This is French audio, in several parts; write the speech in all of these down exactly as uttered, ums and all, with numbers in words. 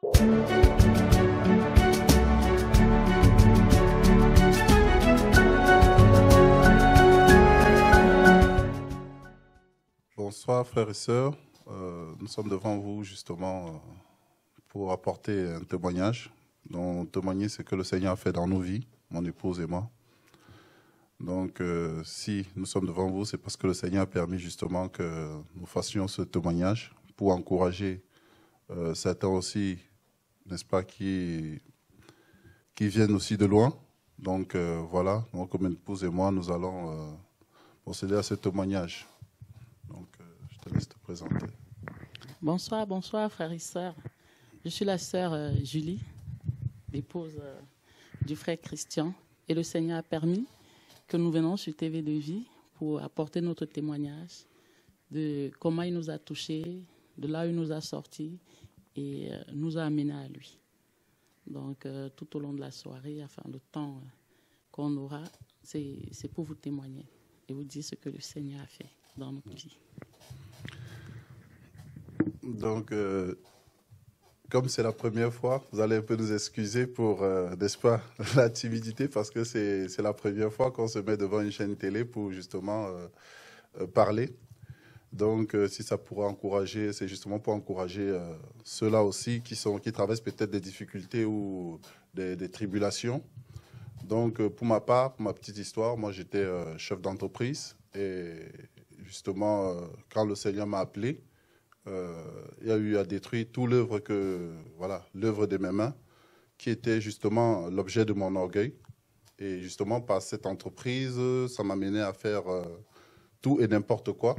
Bonsoir frères et sœurs, euh, nous sommes devant vous justement euh, pour apporter un témoignage, dont témoigner ce que le Seigneur a fait dans nos vies, mon épouse et moi. Donc euh, si nous sommes devant vous, c'est parce que le Seigneur a permis justement que nous fassions ce témoignage pour encourager euh, certains aussi, n'est-ce pas, qui, qui viennent aussi de loin. Donc euh, voilà, donc, comme mon épouse et moi, nous allons euh, procéder à ce témoignage. Donc, euh, je te laisse te présenter. Bonsoir, bonsoir, frères et sœurs. Je suis la sœur euh, Julie, l'épouse euh, du frère Christian. Et le Seigneur a permis que nous venons sur T V de Vie pour apporter notre témoignage de comment il nous a touchés, de là où il nous a sortis et euh, nous a amenés à lui. Donc, euh, tout au long de la soirée, enfin, le temps euh, qu'on aura, c'est pour vous témoigner et vous dire ce que le Seigneur a fait dans notre vie. Donc, euh, comme c'est la première fois, vous allez un peu nous excuser pour, euh, n'est-ce pas, la timidité, parce que c'est la première fois qu'on se met devant une chaîne télé pour justement euh, euh, parler. Donc, euh, si ça pourrait encourager, c'est justement pour encourager euh, ceux-là aussi qui, sont, qui traversent peut-être des difficultés ou des, des tribulations. Donc, euh, pour ma part, pour ma petite histoire, moi j'étais euh, chef d'entreprise et justement, euh, quand le Seigneur m'a appelé, Euh, il y a eu à détruire tout l'œuvre que, voilà, l'œuvre de mes mains, qui était justement l'objet de mon orgueil. Et justement, par cette entreprise, ça m'a mené à faire euh, tout et n'importe quoi.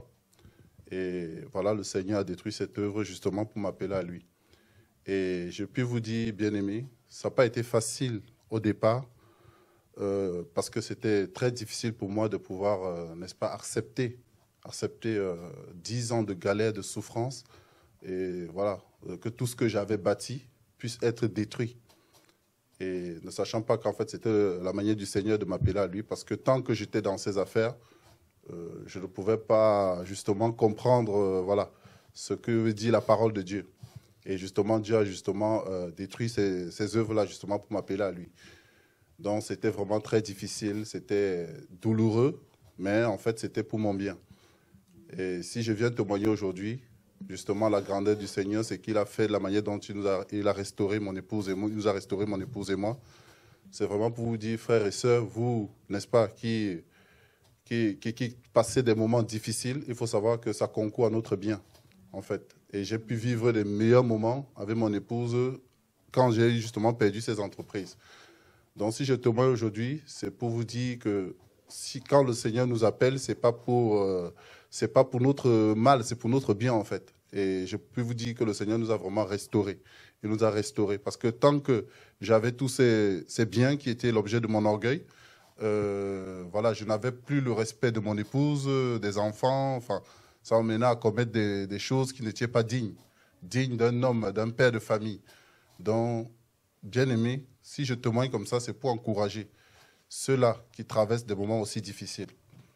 Et voilà, le Seigneur a détruit cette œuvre justement pour m'appeler à lui. Et je puis vous dire, bien-aimés, ça n'a pas été facile au départ, euh, parce que c'était très difficile pour moi de pouvoir, euh, n'est-ce pas, accepter accepter euh, dix ans de galère, de souffrance, et voilà, euh, que tout ce que j'avais bâti puisse être détruit. Et ne sachant pas qu'en fait, c'était la manière du Seigneur de m'appeler à lui, parce que tant que j'étais dans ses affaires, euh, je ne pouvais pas justement comprendre euh, voilà, ce que dit la parole de Dieu. Et justement, Dieu a justement euh, détruit ces, ces œuvres-là justement pour m'appeler à lui. Donc, c'était vraiment très difficile, c'était douloureux, mais en fait, c'était pour mon bien. Et si je viens témoigner aujourd'hui, justement, la grandeur du Seigneur, c'est qu'il a fait de la manière dont il, nous a, il a restauré mon épouse et moi, il nous a restauré mon épouse et moi. C'est vraiment pour vous dire, frères et sœurs, vous, n'est-ce pas, qui, qui, qui, qui passez des moments difficiles, il faut savoir que ça concourt à notre bien, en fait. Et j'ai pu vivre les meilleurs moments avec mon épouse quand j'ai justement perdu ces entreprises. Donc, si je témoigne aujourd'hui, c'est pour vous dire que si, quand le Seigneur nous appelle, ce n'est pas pour... Euh, c'est pas pour notre mal, c'est pour notre bien en fait. Et je peux vous dire que le Seigneur nous a vraiment restaurés. Il nous a restaurés. Parce que tant que j'avais tous ces, ces biens qui étaient l'objet de mon orgueil, euh, voilà, je n'avais plus le respect de mon épouse, des enfants. Enfin, ça m'amenait à commettre des, des choses qui n'étaient pas dignes, dignes d'un homme, d'un père de famille. Donc, bien aimé, si je témoigne comme ça, c'est pour encourager ceux-là qui traversent des moments aussi difficiles.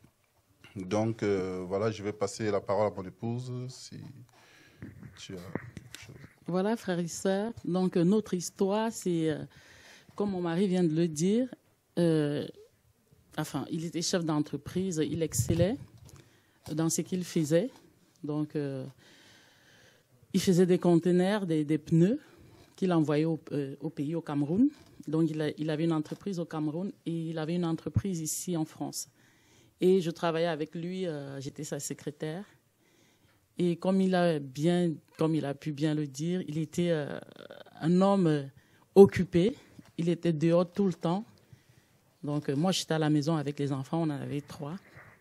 Donc, euh, voilà, je vais passer la parole à mon épouse, si tu as quelque chose. Voilà, frères et sœurs. Donc, euh, notre histoire, c'est, euh, comme mon mari vient de le dire, euh, enfin, il était chef d'entreprise, il excellait dans ce qu'il faisait. Donc, euh, il faisait des conteneurs, des, des pneus qu'il envoyait au, euh, au pays, au Cameroun. Donc, il, a, il avait une entreprise au Cameroun et il avait une entreprise ici en France. Et je travaillais avec lui, euh, j'étais sa secrétaire. Et comme il a bien, comme il a pu bien le dire, il était euh, un homme euh, occupé. Il était dehors tout le temps. Donc euh, moi, j'étais à la maison avec les enfants, on en avait trois.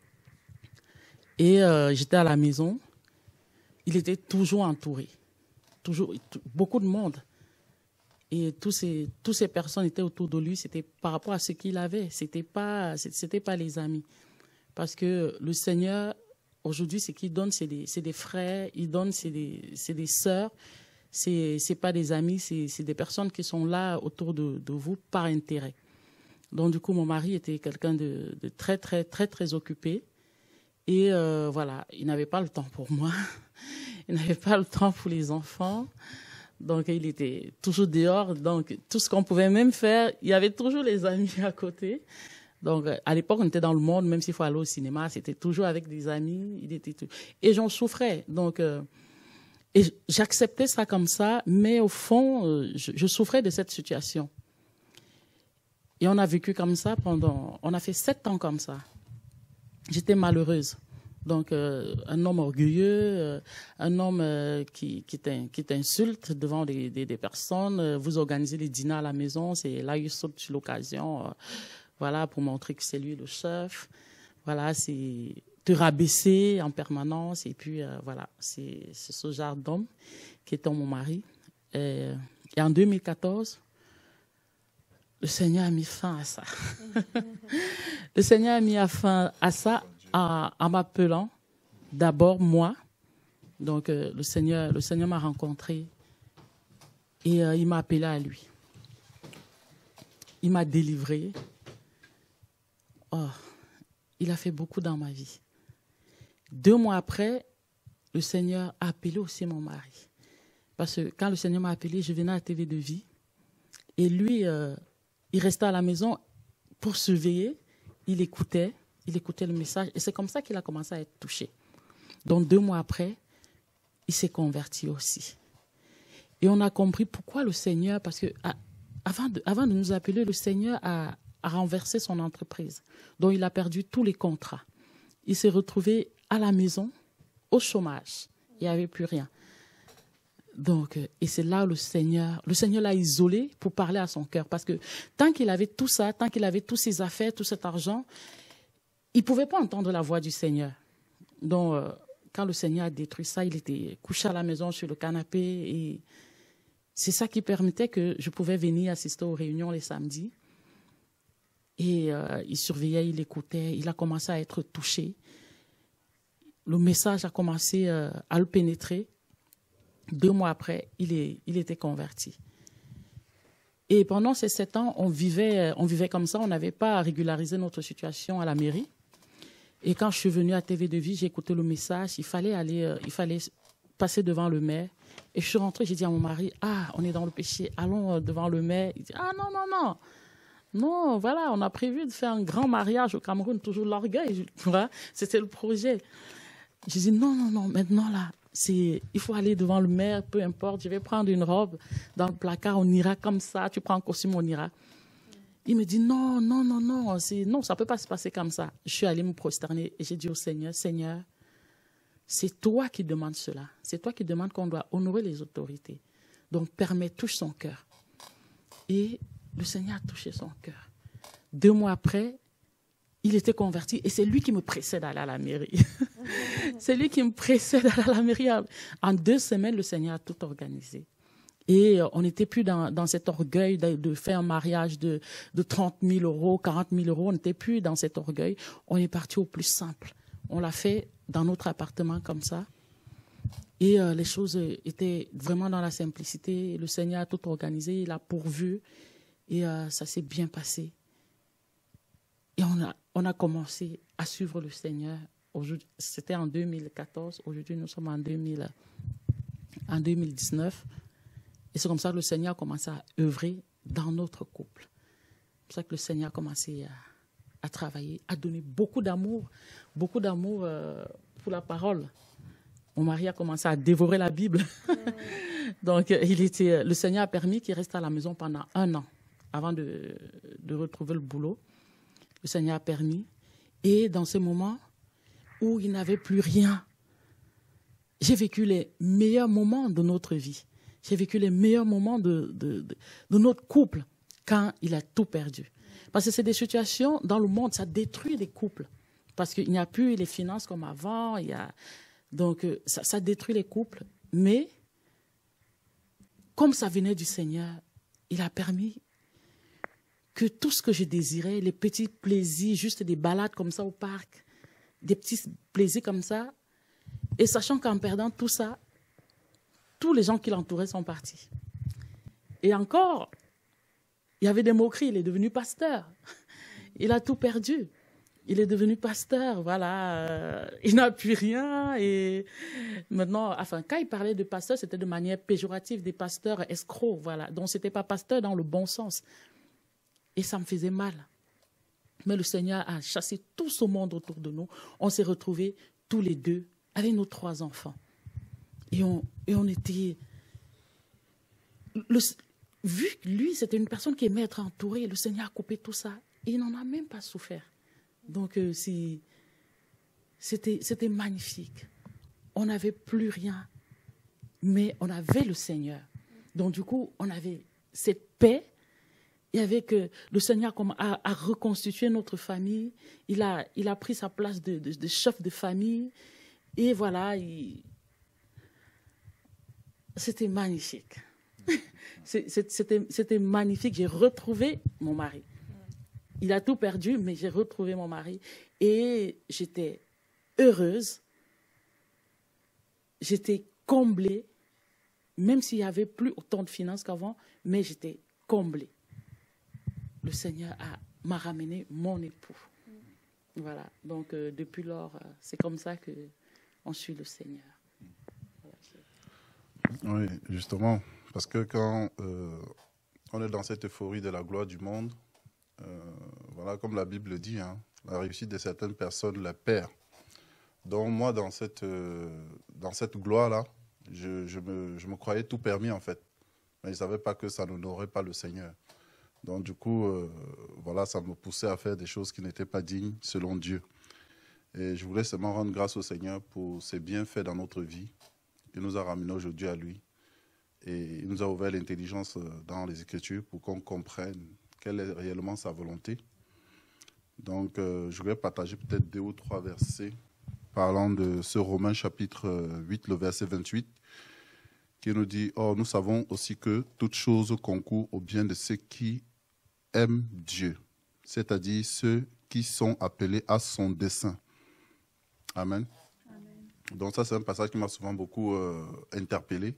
Et euh, j'étais à la maison. Il était toujours entouré, toujours beaucoup de monde. Et tous ces, toutes ces personnes étaient autour de lui. C'était par rapport à ce qu'il avait. C'était pas, c'était pas les amis. Parce que le Seigneur, aujourd'hui, ce qu'il donne, c'est des, des frères, il donne, c'est des, des sœurs, ce n'est pas des amis, c'est des personnes qui sont là autour de, de vous par intérêt. Donc, du coup, mon mari était quelqu'un de, de très, très, très, très occupé. Et euh, voilà, il n'avait pas le temps pour moi, il n'avait pas le temps pour les enfants. Donc, il était toujours dehors. Donc, tout ce qu'on pouvait même faire, il y avait toujours les amis à côté. Donc, à l'époque, on était dans le monde, même s'il faut aller au cinéma, c'était toujours avec des amis. Il était tout... Et j'en souffrais. Donc, euh, et j'acceptais ça comme ça, mais au fond, euh, je, je souffrais de cette situation. Et on a vécu comme ça pendant... On a fait sept ans comme ça. J'étais malheureuse. Donc, euh, un homme orgueilleux, euh, un homme euh, qui, qui t'insulte devant des, des, des personnes. Euh, vous organisez les dîners à la maison, c'est là il saute sur l'occasion, euh, voilà, pour montrer que c'est lui le chef. Voilà, c'est te rabaisser en permanence. Et puis, euh, voilà, c'est ce genre d'homme qui était mon mari. Et, et en deux mille quatorze, le Seigneur a mis fin à ça. Le Seigneur a mis fin à ça en, en m'appelant d'abord moi. Donc euh, le Seigneur, le Seigneur m'a rencontré et euh, il m'a appelé à lui. Il m'a délivré. Oh, il a fait beaucoup dans ma vie. Deux mois après, le Seigneur a appelé aussi mon mari. Parce que quand le Seigneur m'a appelé, je venais à la T V de Vie. Et lui, euh, il restait à la maison pour surveiller. Il écoutait, il écoutait le message. Et c'est comme ça qu'il a commencé à être touché. Donc deux mois après, il s'est converti aussi. Et on a compris pourquoi le Seigneur, parce que à, avant, de, avant de nous appeler, le Seigneur a, a renversé son entreprise. Donc il a perdu tous les contrats. Il s'est retrouvé à la maison, au chômage. Il n'y avait plus rien. Donc, et c'est là où le Seigneur, le Seigneur l'a isolé pour parler à son cœur. Parce que tant qu'il avait tout ça, tant qu'il avait tous ses affaires, tout cet argent, il ne pouvait pas entendre la voix du Seigneur. Donc, euh, quand le Seigneur a détruit ça, il était couché à la maison sur le canapé. Et c'est ça qui permettait que je pouvais venir assister aux réunions les samedis. Et euh, il surveillait, il écoutait, il a commencé à être touché. Le message a commencé euh, à le pénétrer. Deux mois après, il, est, il était converti. Et pendant ces sept ans, on vivait, on vivait comme ça. On n'avait pas régularisé notre situation à la mairie. Et quand je suis venue à T V de Vie, j'ai écouté le message. Il fallait aller, euh, il fallait passer devant le maire. Et je suis rentrée, j'ai dit à mon mari, ah, on est dans le péché, allons devant le maire. Il dit, ah non, non, non. Non, voilà, on a prévu de faire un grand mariage au Cameroun, toujours l'orgueil. Voilà, c'était le projet. J'ai dit, non, non, non, maintenant là, c'est, il faut aller devant le maire, peu importe, je vais prendre une robe dans le placard, on ira comme ça, tu prends un costume, on ira. Il me dit, non, non, non, non, c'est, non, ça ne peut pas se passer comme ça. Je suis allée me prosterner et j'ai dit au Seigneur, Seigneur, c'est toi qui demandes cela. C'est toi qui demandes qu'on doit honorer les autorités. Donc, permets, touche son cœur. Et le Seigneur a touché son cœur. Deux mois après, il était converti et c'est lui qui me précède d'aller à la mairie. C'est lui qui me précède d'aller à la mairie. En deux semaines, le Seigneur a tout organisé. Et on n'était plus dans, dans cet orgueil de, de faire un mariage de, de trente mille euros, quarante mille euros. On n'était plus dans cet orgueil. On est parti au plus simple. On l'a fait dans notre appartement comme ça. Et euh, les choses étaient vraiment dans la simplicité. Le Seigneur a tout organisé, il a pourvu. Et euh, ça s'est bien passé. Et on a, on a commencé à suivre le Seigneur. C'était en deux mille quatorze. Aujourd'hui, nous sommes en, deux mille, en deux mille dix-neuf. Et c'est comme ça que le Seigneur a commencé à œuvrer dans notre couple. C'est pour ça que le Seigneur a commencé à, à travailler, à donner beaucoup d'amour, beaucoup d'amour euh, pour la parole. Mon mari a commencé à dévorer la Bible. Mmh. Donc, il était, le Seigneur a permis qu'il reste à la maison pendant un an avant de, de retrouver le boulot. Le Seigneur a permis. Et dans ce moment où il n'avait plus rien, j'ai vécu les meilleurs moments de notre vie. J'ai vécu les meilleurs moments de, de, de, de notre couple quand il a tout perdu. Parce que c'est des situations dans le monde, ça détruit les couples. Parce qu'il n'y a plus les finances comme avant. Il y a, donc, ça, ça détruit les couples. Mais, comme ça venait du Seigneur, il a permis que tout ce que je désirais, les petits plaisirs, juste des balades comme ça au parc, des petits plaisirs comme ça, et sachant qu'en perdant tout ça, tous les gens qui l'entouraient sont partis. Et encore, il y avait des moqueries, il est devenu pasteur. Il a tout perdu. il est devenu pasteur, voilà. Euh, il n'a plus rien. Et maintenant, enfin, quand il parlait de pasteur, c'était de manière péjorative, des pasteurs escrocs, voilà. Donc, ce n'était pas pasteur dans le bon sens. Et ça me faisait mal. Mais le Seigneur a chassé tout ce monde autour de nous. On s'est retrouvés tous les deux avec nos trois enfants. Et on, et on était... Le, vu que lui, c'était une personne qui aimait être entourée, le Seigneur a coupé tout ça. Et il n'en a même pas souffert. Donc, euh, c'était magnifique. On n'avait plus rien, mais on avait le Seigneur. Donc, du coup, on avait cette paix. Et avec euh, le Seigneur a, a reconstitué notre famille. Il a, il a pris sa place de, de, de chef de famille. Et voilà, c'était magnifique. C'était magnifique. J'ai retrouvé mon mari. Il a tout perdu, mais j'ai retrouvé mon mari. Et j'étais heureuse. J'étais comblée, même s'il n'y avait plus autant de finances qu'avant, mais j'étais comblée. Le Seigneur m'a ramené mon époux. Voilà. Donc, euh, depuis lors, euh, c'est comme ça qu'on suit le Seigneur. Oui, justement. Parce que quand euh, on est dans cette euphorie de la gloire du monde, euh, voilà, comme la Bible le dit, hein, la réussite de certaines personnes la perd. Donc, moi, dans cette, euh, dans cette gloire-là, je, je, me, je me croyais tout permis, en fait. Mais je ne savais pas que ça n'honorait pas le Seigneur. Donc, du coup, euh, voilà, ça me poussait à faire des choses qui n'étaient pas dignes selon Dieu. Et je voulais seulement rendre grâce au Seigneur pour ses bienfaits dans notre vie. Il nous a ramenés aujourd'hui à lui. Et il nous a ouvert l'intelligence dans les Écritures pour qu'on comprenne quelle est réellement sa volonté. Donc, euh, je vais partager peut-être deux ou trois versets parlant de ce Romains chapitre huit, le verset vingt-huit, qui nous dit « Or, nous savons aussi que toute chose concourt au bien de ceux qui aiment Dieu, c'est-à-dire ceux qui sont appelés à son dessein. » Amen. Amen. Donc ça, c'est un passage qui m'a souvent beaucoup euh, interpellé.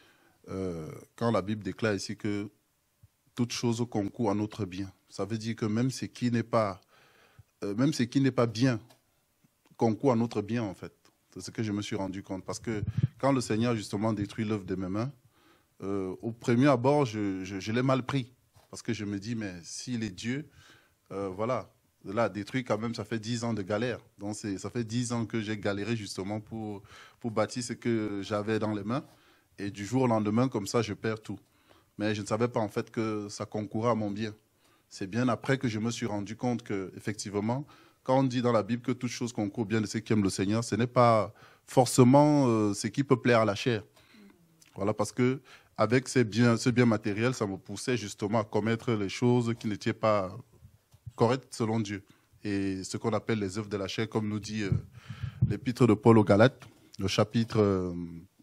Euh, quand la Bible déclare ici que toute chose concourt à notre bien, ça veut dire que même ce qui n'est pas, euh, même ce qui n'est pas bien concourt à notre bien, en fait. C'est ce que je me suis rendu compte. Parce que quand le Seigneur, justement, détruit l'œuvre de mes mains, euh, au premier abord, je, je, je l'ai mal pris. Parce que je me dis, mais s'il est Dieu, euh, voilà, là, détruit quand même, ça fait dix ans de galère. Donc, ça fait dix ans que j'ai galéré justement pour, pour bâtir ce que j'avais dans les mains. Et du jour au lendemain, comme ça, je perds tout. Mais je ne savais pas en fait que ça concourait à mon bien. C'est bien après que je me suis rendu compte qu'effectivement, quand on dit dans la Bible que toute chose concourt au bien de ceux qui aiment le Seigneur, ce n'est pas forcément euh, ce qui peut plaire à la chair. Voilà, parce que avec ces biens, ce bien matériel, ça me poussait justement à commettre les choses qui n'étaient pas correctes selon Dieu. Et ce qu'on appelle les œuvres de la chair, comme nous dit euh, l'épître de Paul aux Galates, le chapitre euh,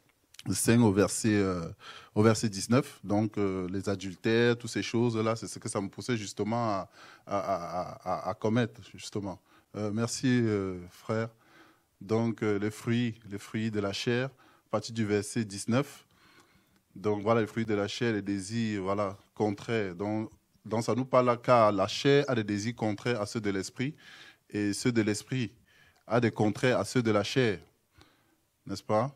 cinq au verset, euh, au verset dix-neuf. Donc, euh, les adultères, toutes ces choses-là, c'est ce que ça me poussait justement à, à, à, à, à commettre, justement. Euh, merci, euh, frère. Donc, euh, les fruits, les fruits de la chair, à partir du verset dix-neuf. Donc, voilà, les fruits de la chair, les désirs, voilà, contraires. Donc, donc ça nous parle car la chair a des désirs contraires à ceux de l'esprit et ceux de l'esprit a des contraires à ceux de la chair. N'est-ce pas?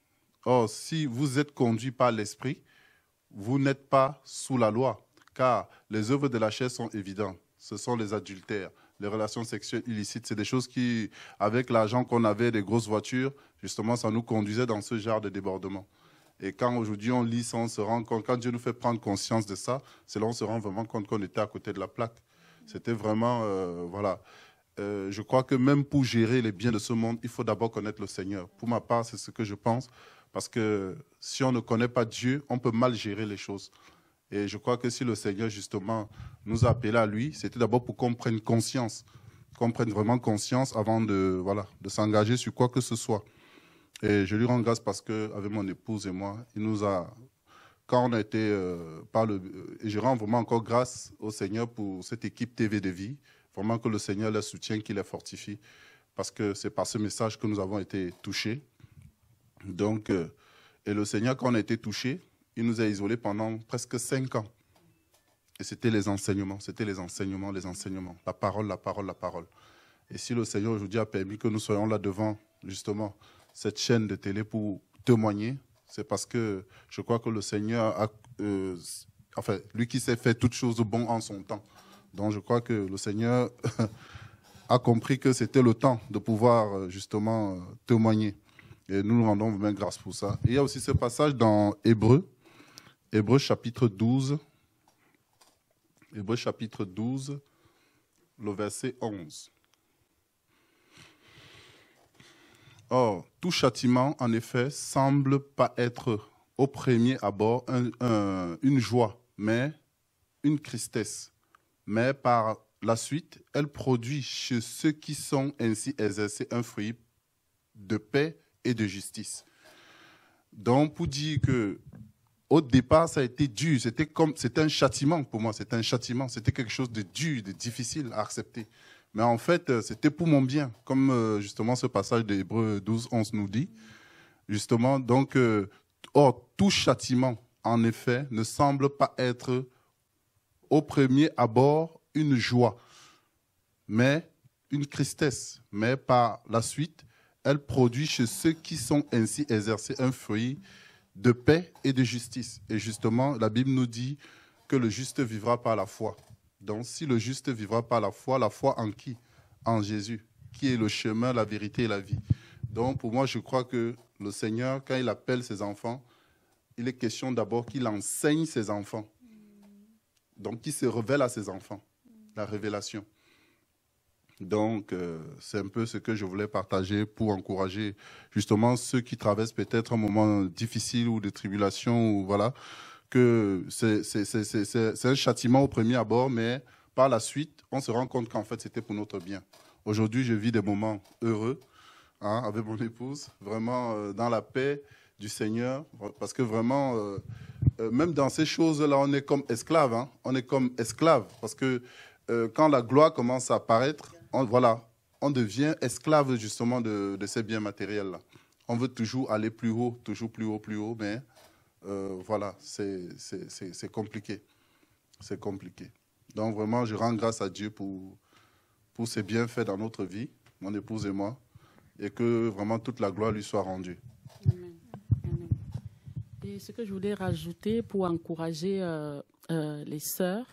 Or, si vous êtes conduit par l'esprit, vous n'êtes pas sous la loi, car les œuvres de la chair sont évidentes. Ce sont les adultères, les relations sexuelles illicites. C'est des choses qui, avec l'argent qu'on avait, des grosses voitures, justement, ça nous conduisait dans ce genre de débordement. Et quand aujourd'hui on lit ça, on se rend compte, quand Dieu nous fait prendre conscience de ça, c'est là qu'on se rend vraiment compte qu'on était à côté de la plaque. C'était vraiment, euh, voilà. Euh, je crois que même pour gérer les biens de ce monde, il faut d'abord connaître le Seigneur. Pour ma part, c'est ce que je pense. Parce que si on ne connaît pas Dieu, on peut mal gérer les choses. Et je crois que si le Seigneur, justement, nous a appelés à lui, c'était d'abord pour qu'on prenne conscience, qu'on prenne vraiment conscience avant de, voilà, de s'engager sur quoi que ce soit. Et je lui rends grâce parce qu'avec mon épouse et moi, il nous a, quand on a été euh, par le... Et je rends vraiment encore grâce au Seigneur pour cette équipe T V de vie, vraiment que le Seigneur les soutienne, qu'il les fortifie, parce que c'est par ce message que nous avons été touchés. Donc, euh, et le Seigneur, quand on a été touchés, il nous a isolés pendant presque cinq ans. Et c'était les enseignements, c'était les enseignements, les enseignements, la parole, la parole, la parole. Et si le Seigneur aujourd'hui a permis que nous soyons là devant, justement, cette chaîne de télé pour témoigner, c'est parce que je crois que le Seigneur a, euh, enfin, lui qui sait faire toutes choses de bon en son temps. Donc je crois que le Seigneur a compris que c'était le temps de pouvoir justement témoigner. Et nous nous rendons vraiment grâce pour ça. Et il y a aussi ce passage dans Hébreux, Hébreux chapitre douze, Hébreux chapitre douze, le verset onze. Or, tout châtiment, en effet, semble pas être au premier abord un, un, une joie, mais une tristesse. Mais par la suite, elle produit chez ceux qui sont ainsi exercés un fruit de paix et de justice. Donc, pour dire que au départ, ça a été dur, c'était comme, c'était un châtiment pour moi, c'était un châtiment, c'était quelque chose de dur, de difficile à accepter. Mais en fait, c'était pour mon bien, comme justement ce passage d'Hébreux douze, onze nous dit. Justement, donc, euh, or, tout châtiment, en effet, ne semble pas être au premier abord une joie, mais une tristesse. Mais par la suite, elle produit chez ceux qui sont ainsi exercés un fruit de paix et de justice. Et justement, la Bible nous dit que le juste vivra par la foi. Donc, si le juste vivra par la foi, la foi en qui? En Jésus, qui est le chemin, la vérité et la vie. Donc, pour moi, je crois que le Seigneur, quand il appelle ses enfants, il est question d'abord qu'il enseigne ses enfants. Donc, qu'il se révèle à ses enfants, la révélation. Donc, euh, c'est un peu ce que je voulais partager pour encourager justement ceux qui traversent peut-être un moment difficile ou de tribulation, ou voilà, que c'est, c'est, c'est, c'est, c'est un châtiment au premier abord, mais par la suite, on se rend compte qu'en fait, c'était pour notre bien. Aujourd'hui, je vis des moments heureux hein, avec mon épouse, vraiment euh, dans la paix du Seigneur, parce que vraiment, euh, euh, même dans ces choses-là, on est comme esclave, hein, on est comme esclave, parce que euh, quand la gloire commence à apparaître, on, voilà, on devient esclave justement de, de ces biens matériels-là. On veut toujours aller plus haut, toujours plus haut, plus haut, mais euh, voilà, c'est, c'est, c'est, c'est compliqué. C'est compliqué. Donc vraiment, je rends grâce à Dieu pour, pour ses bienfaits dans notre vie, mon épouse et moi, et que vraiment toute la gloire lui soit rendue. Amen. Amen. Et ce que je voulais rajouter pour encourager euh, euh, les sœurs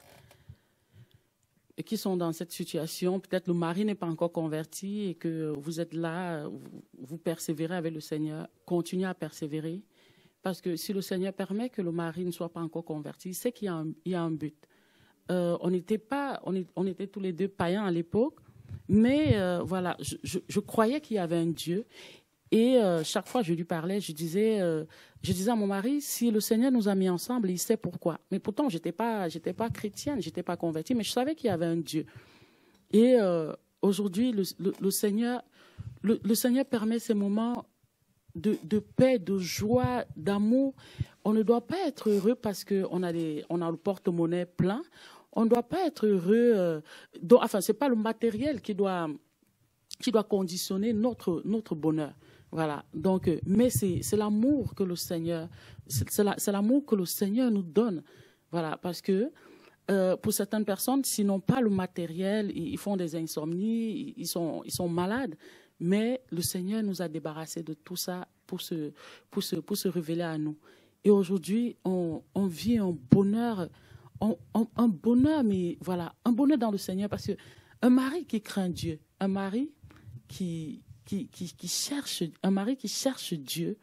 qui sont dans cette situation, peut-être le mari n'est pas encore converti et que vous êtes là, vous, vous persévérez avec le Seigneur, continuez à persévérer, parce que si le Seigneur permet que le mari ne soit pas encore converti, c'est qu'il y a un, il y a un but. Euh, on n'était pas, on, est, on était tous les deux païens à l'époque, mais euh, voilà, je, je, je croyais qu'il y avait un Dieu. Et euh, chaque fois que je lui parlais, je disais, euh, je disais à mon mari, si le Seigneur nous a mis ensemble, il sait pourquoi. Mais pourtant, je n'étais pas, j'étais pas chrétienne, je n'étais pas convertie, mais je savais qu'il y avait un Dieu. Et euh, aujourd'hui, le, le, le, Seigneur, le, le Seigneur permet ces moments de, de paix, de joie, d'amour. On ne doit pas être heureux parce qu'on a, des, on a le porte-monnaie plein. On ne doit pas être heureux. Euh, donc, enfin, ce n'est pas le matériel qui doit, qui doit conditionner notre, notre bonheur. Voilà, donc, mais c'est, c'est l'amour que le Seigneur, c'est, c'est, la, c'est l'amour que le Seigneur nous donne. Voilà, parce que euh, pour certaines personnes, s'ils n'ont pas le matériel, ils, ils font des insomnies, ils sont, ils sont malades. Mais le Seigneur nous a débarrassés de tout ça pour se, pour se, pour se révéler à nous. Et aujourd'hui, on, on vit un bonheur, on, on, un bonheur, mais voilà, un bonheur dans le Seigneur, parce que un mari qui craint Dieu, un mari qui Qui, qui, qui cherche, un mari qui cherche Dieu,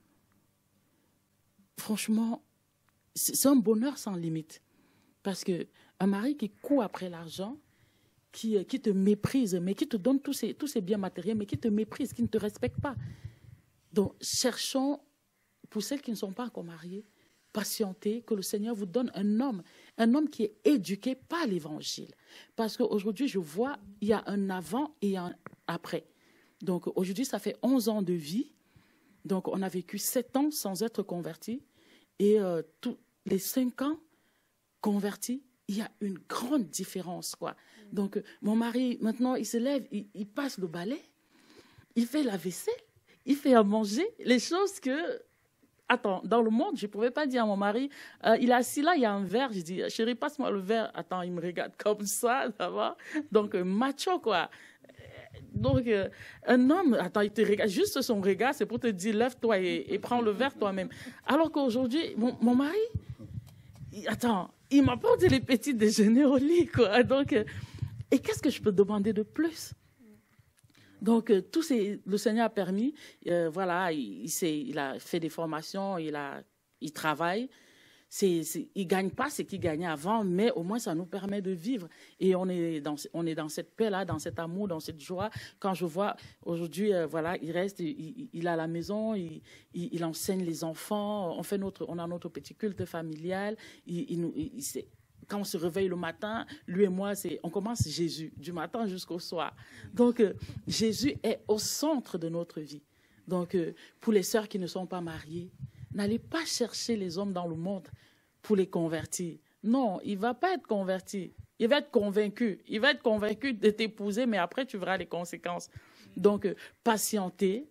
franchement, c'est un bonheur sans limite. Parce qu'un mari qui court après l'argent, qui, qui te méprise, mais qui te donne tous ces, tous ces biens matériels, mais qui te méprise, qui ne te respecte pas. Donc, cherchons, pour celles qui ne sont pas encore mariées, patientez, que le Seigneur vous donne un homme, un homme qui est éduqué par l'Évangile. Parce qu'aujourd'hui, je vois, il y a un avant et un après. Donc, aujourd'hui, ça fait onze ans de vie. Donc, on a vécu sept ans sans être convertis. Et euh, tous les cinq ans convertis, il y a une grande différence, quoi. Donc, euh, mon mari, maintenant, il se lève, il, il passe le balai, il fait la vaisselle, il fait à manger, les choses que... Attends, dans le monde, je ne pouvais pas dire à mon mari, euh, il est assis là, il y a un verre, je dis, chérie, passe-moi le verre. Attends, il me regarde comme ça, ça va. Donc, euh, macho, quoi. Donc, euh, un homme, attends, il te regarde, juste son regard, c'est pour te dire, lève-toi et, et prends le verre toi-même. Alors qu'aujourd'hui, mon, mon mari, il, attends, il m'apporte les petits déjeuners au lit, quoi. Donc, euh, et qu'est-ce que je peux demander de plus? Donc, euh, tout ces, le Seigneur a permis, euh, voilà, il, il, il a fait des formations, il, a, il travaille. C'est, c'est, il ne gagne pas ce qu'il gagnait avant, mais au moins ça nous permet de vivre. Et on est dans, on est dans cette paix-là, dans cet amour, dans cette joie. Quand je vois aujourd'hui, euh, voilà, il reste, il, il a la maison, il, il, il enseigne les enfants, on, fait notre, on a notre petit culte familial. Il, il nous, il, c'est, quand on se réveille le matin, lui et moi, c'est, on commence Jésus, du matin jusqu'au soir. Donc, euh, Jésus est au centre de notre vie. Donc, euh, pour les sœurs qui ne sont pas mariées, n'allez pas chercher les hommes dans le monde pour les convertir. Non, il ne va pas être converti. Il va être convaincu. Il va être convaincu de t'épouser, mais après, tu verras les conséquences. Donc, euh, patientez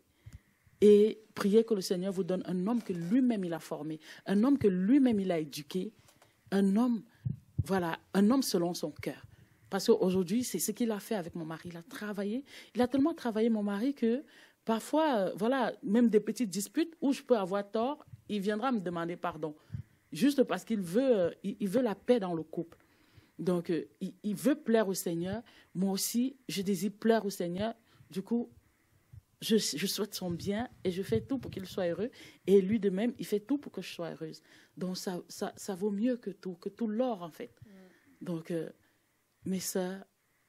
et priez que le Seigneur vous donne un homme que lui-même il a formé, un homme que lui-même il a éduqué, un homme, voilà, un homme selon son cœur. Parce qu'aujourd'hui, c'est ce qu'il a fait avec mon mari. Il a travaillé. Il a tellement travaillé, mon mari, que parfois, euh, voilà, même des petites disputes où je peux avoir tort, il viendra me demander pardon. Juste parce qu'il veut, euh, il, il veut la paix dans le couple. Donc, euh, il, il veut plaire au Seigneur. Moi aussi, je désire plaire au Seigneur. Du coup, je, je souhaite son bien et je fais tout pour qu'il soit heureux. Et lui de même, il fait tout pour que je sois heureuse. Donc, ça, ça, ça vaut mieux que tout, que tout l'or, en fait. Mm. Donc, euh, mes sœurs,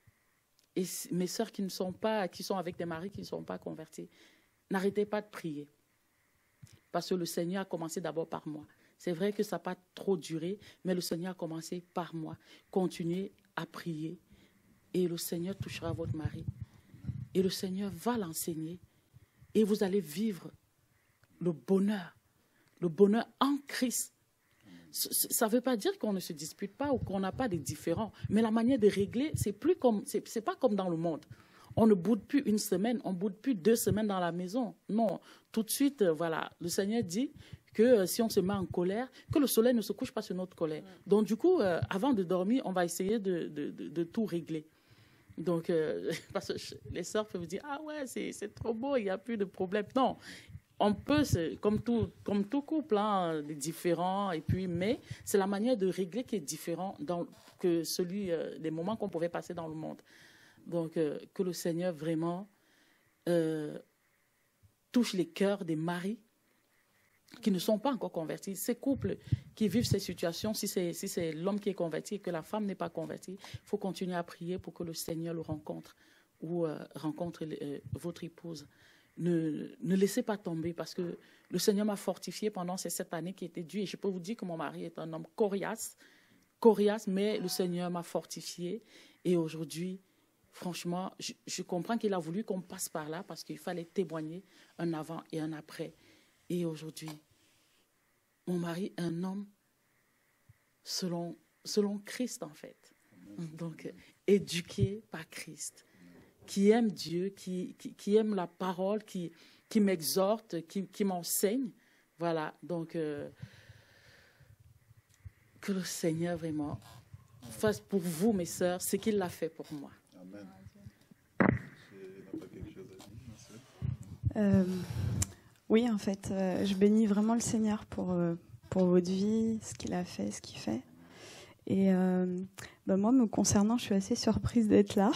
et mes sœurs qui ne sont pas, qui sont avec des maris qui ne sont pas convertis, n'arrêtez pas de prier. Parce que le Seigneur a commencé d'abord par moi. C'est vrai que ça n'a pas trop duré, mais le Seigneur a commencé par moi. Continuez à prier et le Seigneur touchera votre mari. Et le Seigneur va l'enseigner et vous allez vivre le bonheur, le bonheur en Christ. Ça ne veut pas dire qu'on ne se dispute pas ou qu'on n'a pas de différends, mais la manière de régler, c'est plus comme, c'est, c'est pas comme dans le monde. On ne boude plus une semaine, on ne boude plus deux semaines dans la maison. Non, tout de suite, euh, voilà, le Seigneur dit que euh, si on se met en colère, que le soleil ne se couche pas sur notre colère. Donc du coup, euh, avant de dormir, on va essayer de, de, de, de tout régler. Donc, euh, parce que les sœurs peuvent dire, ah ouais, c'est, c'est trop beau, il n'y a plus de problème. Non, on peut, comme tout, comme tout couple, hein, différent, et puis, mais c'est la manière de régler qui est différente dans, que celui, euh, des moments qu'on pouvait passer dans le monde. Donc, euh, que le Seigneur vraiment euh, touche les cœurs des maris qui ne sont pas encore convertis. Ces couples qui vivent ces situations, si c'est, si c'est l'homme qui est converti et que la femme n'est pas convertie, il faut continuer à prier pour que le Seigneur le rencontre ou euh, rencontre euh, votre épouse. Ne, ne laissez pas tomber parce que le Seigneur m'a fortifié pendant ces sept années qui étaient dures. Et je peux vous dire que mon mari est un homme coriace, coriace, mais le Seigneur m'a fortifié. Et aujourd'hui, franchement, je, je comprends qu'il a voulu qu'on passe par là parce qu'il fallait témoigner un avant et un après. Et aujourd'hui, mon mari est un homme selon, selon Christ, en fait. Donc, éduqué par Christ, qui aime Dieu, qui, qui, qui aime la parole, qui, qui m'exhorte, qui, qui m'enseigne. Voilà, donc, euh, que le Seigneur vraiment fasse pour vous, mes sœurs, ce qu'il a fait pour moi. Amen. Euh, oui, en fait, euh, je bénis vraiment le Seigneur pour, euh, pour votre vie, ce qu'il a fait, ce qu'il fait. Et euh, bah moi, me concernant, je suis assez surprise d'être là.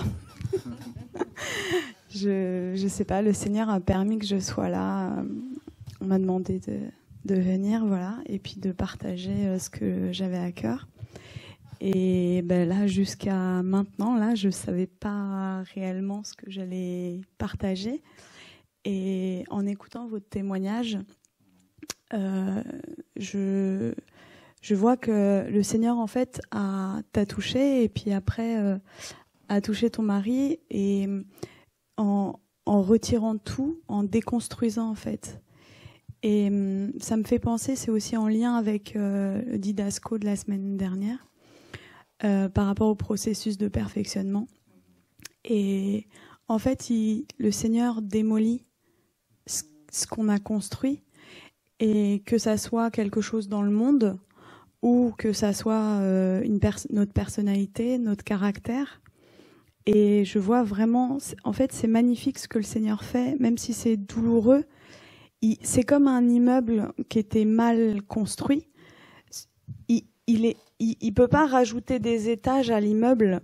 je ne sais pas, le Seigneur a permis que je sois là. On m'a demandé de, de venir, voilà, et puis de partager euh, ce que j'avais à cœur. Et ben là, jusqu'à maintenant, là, je ne savais pas réellement ce que j'allais partager. Et en écoutant votre témoignage, euh, je, je vois que le Seigneur, en fait, a, t'a touché et puis après euh, a touché ton mari et en, en retirant tout, en déconstruisant, en fait. Et ça me fait penser, c'est aussi en lien avec euh, le didasco de la semaine dernière, euh, par rapport au processus de perfectionnement. Et en fait, il, le Seigneur démolit ce, ce qu'on a construit, et que ça soit quelque chose dans le monde ou que ça soit euh, une pers- notre personnalité, notre caractère. Et je vois vraiment, en fait, c'est magnifique ce que le Seigneur fait, même si c'est douloureux. C'est comme un immeuble qui était mal construit. Il, il est, il, il peut pas rajouter des étages à l'immeuble,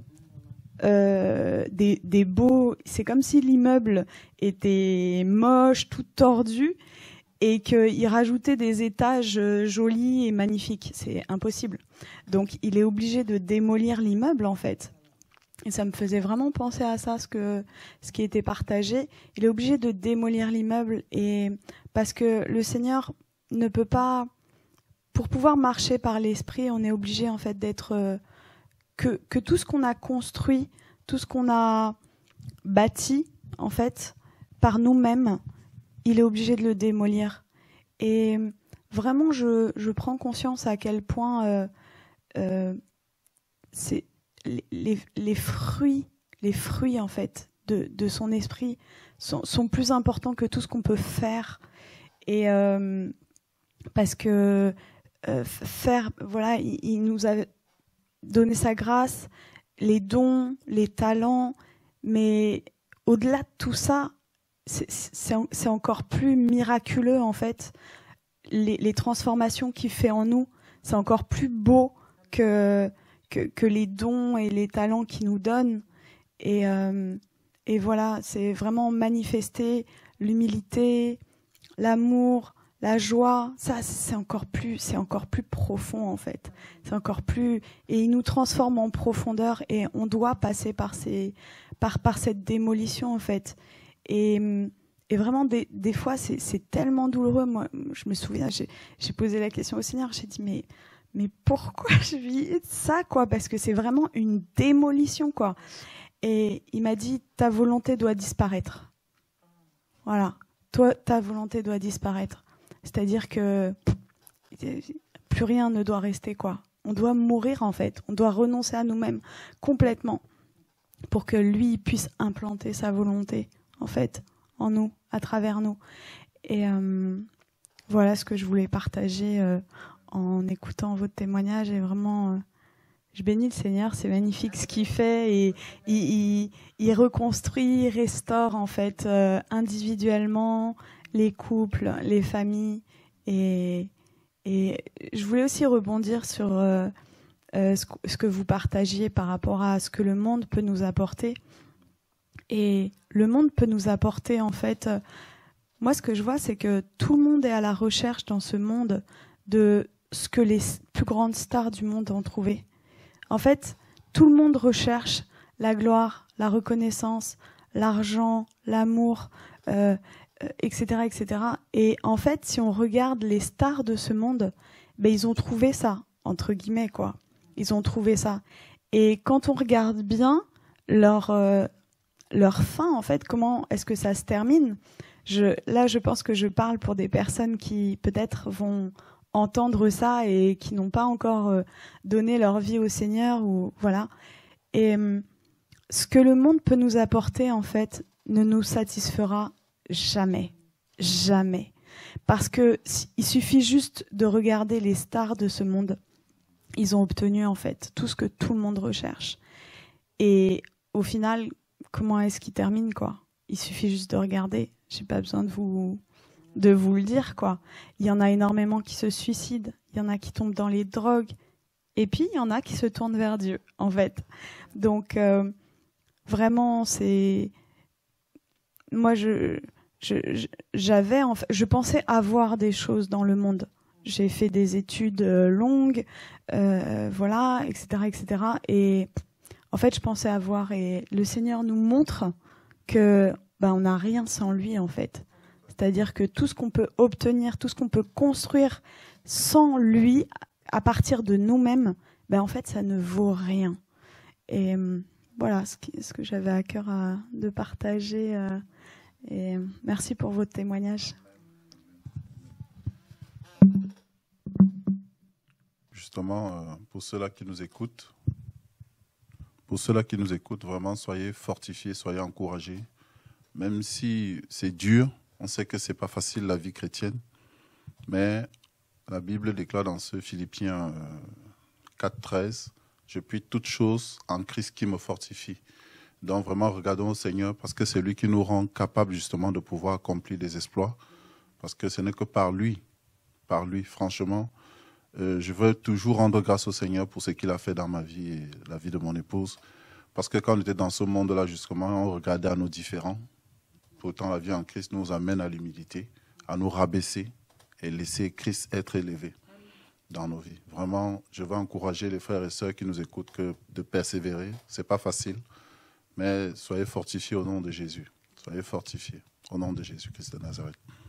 euh, des, des beaux. C'est comme si l'immeuble était moche, tout tordu, et qu'il rajoutait des étages jolis et magnifiques. C'est impossible. Donc, il est obligé de démolir l'immeuble, en fait. Et ça me faisait vraiment penser à ça, ce que ce qui était partagé. Il est obligé de démolir l'immeuble, et parce que le Seigneur ne peut pas. Pour pouvoir marcher par l'esprit, on est obligé en fait d'être euh, que que tout ce qu'on a construit, tout ce qu'on a bâti en fait par nous-mêmes, il est obligé de le démolir. Et vraiment, je je prends conscience à quel point euh, euh, c'est Les, les, les fruits, les fruits en fait de, de son esprit sont, sont plus importants que tout ce qu'on peut faire. Et euh, parce que euh, faire, voilà, il, il nous a donné sa grâce, les dons, les talents, mais au-delà de tout ça, c'est, c'est, c'est encore plus miraculeux en fait. Les, les transformations qu'il fait en nous, c'est encore plus beau que Que, que les dons et les talents qu'il nous donne. Et, euh, et voilà, c'est vraiment manifester l'humilité, l'amour, la joie. Ça, c'est encore plus, c'est encore plus profond en fait. C'est encore plus, et il nous transforme en profondeur. Et on doit passer par ces, par, par cette démolition en fait. Et, et vraiment, des, des fois, c'est, c'est tellement douloureux. Moi, je me souviens, j'ai, j'ai posé la question au Seigneur. J'ai dit, mais Mais pourquoi je vis ça, quoi? Parce que c'est vraiment une démolition, quoi. Et il m'a dit, ta volonté doit disparaître. Voilà. Toi, ta volonté doit disparaître. C'est-à-dire que plus rien ne doit rester, quoi. On doit mourir, en fait. On doit renoncer à nous-mêmes complètement pour que lui puisse implanter sa volonté, en fait, en nous, à travers nous. Et euh, voilà ce que je voulais partager euh, en écoutant votre témoignage. Et vraiment, euh, je bénis le Seigneur, c'est magnifique ce qu'il fait, et il, il, il reconstruit, il restaure en fait euh, individuellement les couples, les familles. Et, et je voulais aussi rebondir sur euh, euh, ce, ce que vous partagiez par rapport à ce que le monde peut nous apporter. Et le monde peut nous apporter en fait, euh, moi ce que je vois, c'est que tout le monde est à la recherche dans ce monde de ce que les plus grandes stars du monde ont trouvé. En fait, tout le monde recherche la gloire, la reconnaissance, l'argent, l'amour, euh, et cetera, et cetera. Et en fait, si on regarde les stars de ce monde, ben ils ont trouvé ça, entre guillemets, quoi. Ils ont trouvé ça. Et quand on regarde bien leur euh, leur fin, en fait, comment est-ce que ça se termine? Je, là, je pense que je parle pour des personnes qui peut-être vont entendre ça et qui n'ont pas encore euh, donné leur vie au Seigneur, ou voilà. Et euh, ce que le monde peut nous apporter en fait ne nous satisfera jamais, jamais, parce que il suffit juste de regarder les stars de ce monde. Ils ont obtenu en fait tout ce que tout le monde recherche. Et au final, comment est-ce qu'ils terminent, quoi? Il suffit juste de regarder. J'ai pas besoin de vous de vous le dire, quoi. Il y en a énormément qui se suicident, il y en a qui tombent dans les drogues, et puis il y en a qui se tournent vers Dieu, en fait. Donc, euh, vraiment, c'est... Moi, je, je, j'avais, en fait, je pensais avoir des choses dans le monde. J'ai fait des études longues, euh, voilà, et cetera, et cetera. Et en fait, je pensais avoir, et le Seigneur nous montre que, ben, on n'a rien sans lui, en fait. C'est-à-dire que tout ce qu'on peut obtenir, tout ce qu'on peut construire sans lui, à partir de nous-mêmes, ben en fait, ça ne vaut rien. Et euh, voilà ce, qui, ce que j'avais à cœur à, de partager. Euh, et merci pour votre témoignage. Justement, euh, pour ceux-là qui nous écoutent, pour ceux-là qui nous écoutent, vraiment, soyez fortifiés, soyez encouragés. Même si c'est dur, on sait que c'est pas facile la vie chrétienne, mais la Bible déclare dans ce Philippiens euh, quatre treize, je puis toutes choses en Christ qui me fortifie. Donc vraiment, regardons au Seigneur parce que c'est lui qui nous rend capables justement de pouvoir accomplir des exploits. Parce que ce n'est que par lui, par lui, franchement. Euh, je veux toujours rendre grâce au Seigneur pour ce qu'il a fait dans ma vie et la vie de mon épouse. Parce que quand on était dans ce monde-là, justement, on regardait à nos différents. Pourtant, la vie en Christ nous amène à l'humilité, à nous rabaisser et laisser Christ être élevé dans nos vies. Vraiment, je veux encourager les frères et sœurs qui nous écoutent que de persévérer. Ce n'est pas facile. Mais soyez fortifiés au nom de Jésus. Soyez fortifiés au nom de Jésus-Christ de Nazareth.